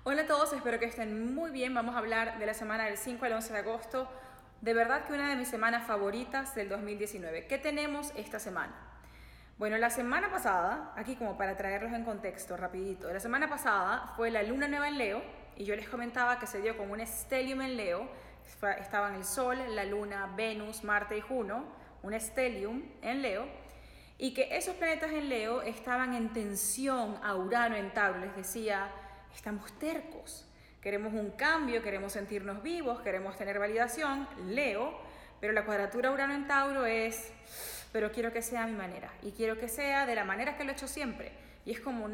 Hola a todos, espero que estén muy bien. Vamos a hablar de la semana del 5 al 11 de agosto. De verdad que una de mis semanas favoritas del 2019. ¿Qué tenemos esta semana? Bueno, la semana pasada, aquí como para traerlos en contexto rapidito, la semana pasada fue la luna nueva en Leo y yo les comentaba que se dio con un stellium en Leo. Estaban el Sol, la Luna, Venus, Marte y Juno, un stellium en Leo, y que esos planetas en Leo estaban en tensión a Urano en Tauro. Les decía, estamos tercos, queremos un cambio, queremos sentirnos vivos, queremos tener validación, Leo, pero la cuadratura Urano en Tauro es, pero quiero que sea a mi manera, y quiero que sea de la manera que lo he hecho siempre, y es como,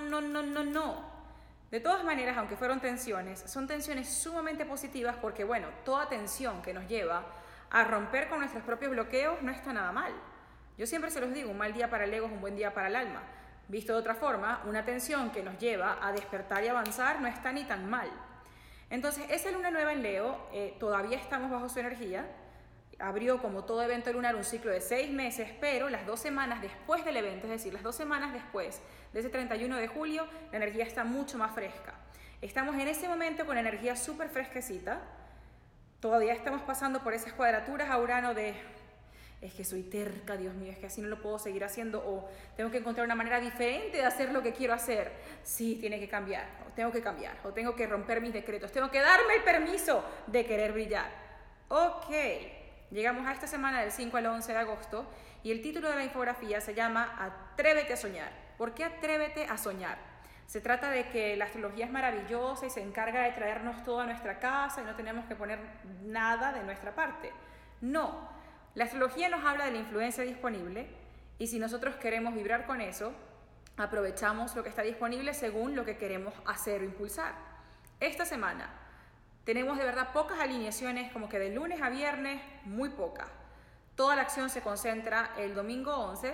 no. De todas maneras, aunque fueron tensiones, son tensiones sumamente positivas porque, bueno, toda tensión que nos lleva a romper con nuestros propios bloqueos no está nada mal. Yo siempre se los digo, un mal día para el ego es un buen día para el alma. Visto de otra forma, una tensión que nos lleva a despertar y avanzar no está ni tan mal. Entonces, esa luna nueva en Leo, todavía estamos bajo su energía. Abrió, como todo evento lunar, un ciclo de 6 meses, pero las 2 semanas después del evento, es decir, las 2 semanas después de ese 31 de julio, la energía está mucho más fresca. Estamos en ese momento con energía súper fresquecita. Todavía estamos pasando por esas cuadraturas a Urano de, es que soy terca, Dios mío, es que así no lo puedo seguir haciendo, o tengo que encontrar una manera diferente de hacer lo que quiero hacer. Sí, tiene que cambiar, o tengo que romper mis decretos, tengo que darme el permiso de querer brillar. Ok. Llegamos a esta semana del 5 al 11 de agosto y el título de la infografía se llama Atrévete a soñar. ¿Por qué atrévete a soñar? Se trata de que la astrología es maravillosa y se encarga de traernos todo a nuestra casa y no tenemos que poner nada de nuestra parte. No, la astrología nos habla de la influencia disponible y si nosotros queremos vibrar con eso, aprovechamos lo que está disponible según lo que queremos hacer o impulsar. Esta semana tenemos de verdad pocas alineaciones, como que de lunes a viernes, muy pocas. Toda la acción se concentra el domingo 11,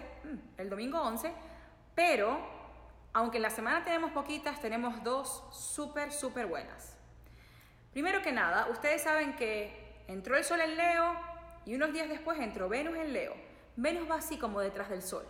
pero aunque en la semana tenemos poquitas, tenemos dos súper buenas. Primero que nada, ustedes saben que entró el Sol en Leo y unos días después entró Venus en Leo. Venus va así como detrás del Sol,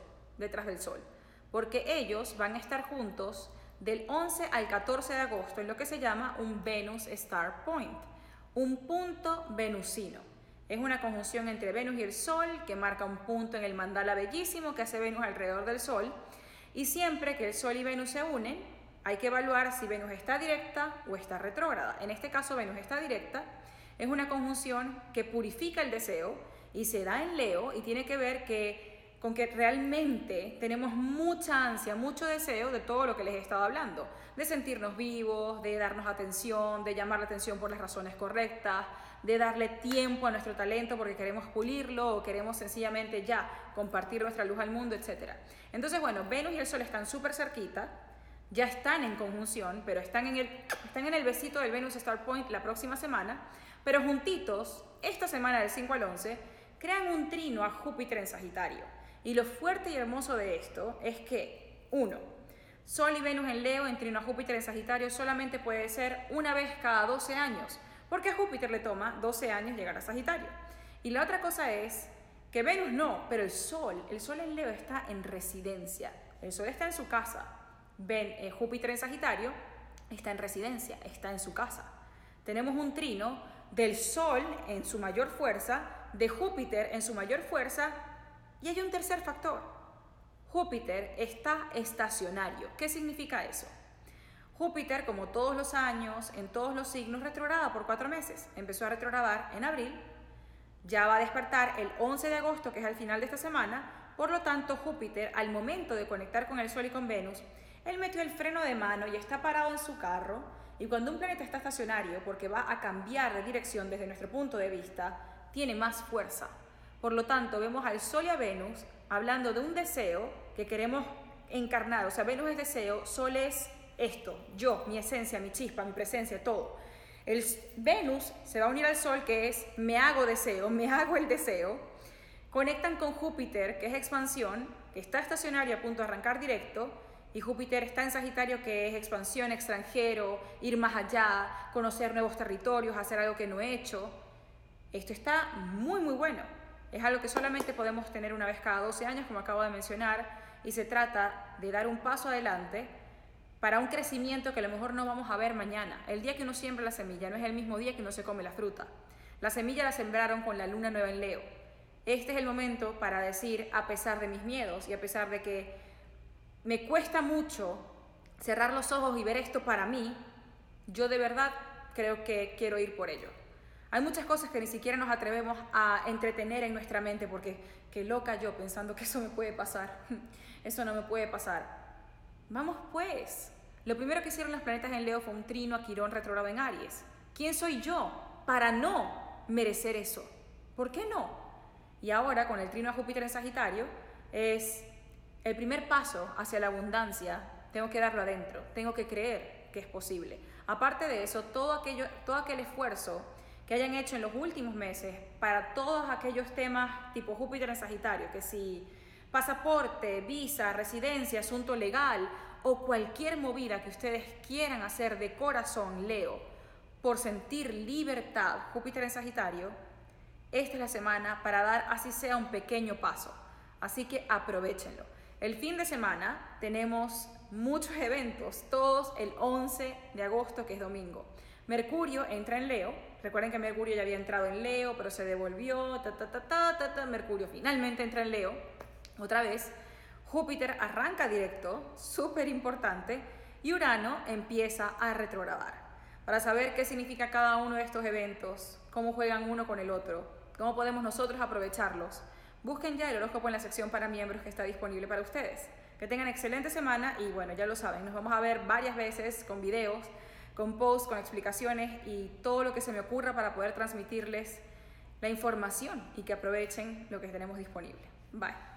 porque ellos van a estar juntos del 11 al 14 de agosto en lo que se llama un Venus Star Point, un punto venusino. Es una conjunción entre Venus y el Sol que marca un punto en el mandala bellísimo que hace Venus alrededor del Sol, y siempre que el Sol y Venus se unen hay que evaluar si Venus está directa o está retrógrada. En este caso Venus está directa. Es una conjunción que purifica el deseo y se da en Leo y tiene que ver con que realmente tenemos mucha ansia, mucho deseo de todo lo que les he estado hablando, de sentirnos vivos, de darnos atención, de llamar la atención por las razones correctas, de darle tiempo a nuestro talento porque queremos pulirlo o queremos sencillamente ya compartir nuestra luz al mundo, etc. Entonces, bueno, Venus y el Sol están súper cerquita, ya están en conjunción, pero están en el besito del Venus Star Point la próxima semana, pero juntitos, esta semana del 5 al 11, crean un trino a Júpiter en Sagitario. Y lo fuerte y hermoso de esto es que, 1, Sol y Venus en Leo en trino a Júpiter en Sagitario solamente puede ser una vez cada 12 años, porque a Júpiter le toma 12 años llegar a Sagitario. Y la otra cosa es que Venus no, pero el Sol en Leo está en residencia, el Sol está en su casa. Júpiter en Sagitario está en residencia, está en su casa. Tenemos un trino del Sol en su mayor fuerza, de Júpiter en su mayor fuerza, y hay un tercer factor. Júpiter está estacionario. ¿Qué significa eso? Júpiter, como todos los años, en todos los signos, retrograda por 4 meses. Empezó a retrogradar en abril, ya va a despertar el 11 de agosto, que es al final de esta semana. Por lo tanto, Júpiter, al momento de conectar con el Sol y con Venus, él metió el freno de mano y está parado en su carro. Y cuando un planeta está estacionario, porque va a cambiar de dirección desde nuestro punto de vista, tiene más fuerza. Por lo tanto, vemos al Sol y a Venus hablando de un deseo que queremos encarnar. O sea, Venus es deseo, Sol es esto, yo, mi esencia, mi chispa, mi presencia, todo. El Venus se va a unir al Sol, que es me hago deseo, me hago el deseo. Conectan con Júpiter, que es expansión, que está estacionario a punto de arrancar directo, y Júpiter está en Sagitario, que es expansión, extranjero, ir más allá, conocer nuevos territorios, hacer algo que no he hecho. Esto está muy bueno. Es algo que solamente podemos tener una vez cada 12 años, como acabo de mencionar, y se trata de dar un paso adelante, para un crecimiento que a lo mejor no vamos a ver mañana. El día que uno siembra la semilla no es el mismo día que uno se come la fruta. La semilla la sembraron con la luna nueva en Leo. Este es el momento para decir, a pesar de mis miedos y a pesar de que me cuesta mucho cerrar los ojos y ver esto para mí, yo de verdad creo que quiero ir por ello. Hay muchas cosas que ni siquiera nos atrevemos a entretener en nuestra mente porque qué loca yo pensando que eso me puede pasar. Eso no me puede pasar. Vamos pues. Lo primero que hicieron los planetas en Leo fue un trino a Quirón retrógrado en Aries. ¿Quién soy yo para no merecer eso? ¿Por qué no? Y ahora con el trino a Júpiter en Sagitario es el primer paso hacia la abundancia. Tengo que darlo adentro, tengo que creer que es posible. Aparte de eso, todo aquel esfuerzo que hayan hecho en los últimos meses para todos aquellos temas tipo Júpiter en Sagitario, que si pasaporte, visa, residencia, asunto legal o cualquier movida que ustedes quieran hacer de corazón, Leo, por sentir libertad, Júpiter en Sagitario, esta es la semana para dar así sea un pequeño paso. Así que aprovéchenlo. El fin de semana tenemos muchos eventos, todos el 11 de agosto, que es domingo. Mercurio entra en Leo. Recuerden que Mercurio ya había entrado en Leo, pero se devolvió. Mercurio finalmente entra en Leo otra vez. Júpiter arranca directo, súper importante. Y Urano empieza a retrogradar. Para saber qué significa cada uno de estos eventos, cómo juegan uno con el otro, cómo podemos nosotros aprovecharlos, busquen ya el horóscopo en la sección para miembros que está disponible para ustedes. Que tengan excelente semana y bueno, ya lo saben, nos vamos a ver varias veces con videos, con posts, con explicaciones y todo lo que se me ocurra para poder transmitirles la información y que aprovechen lo que tenemos disponible. Bye.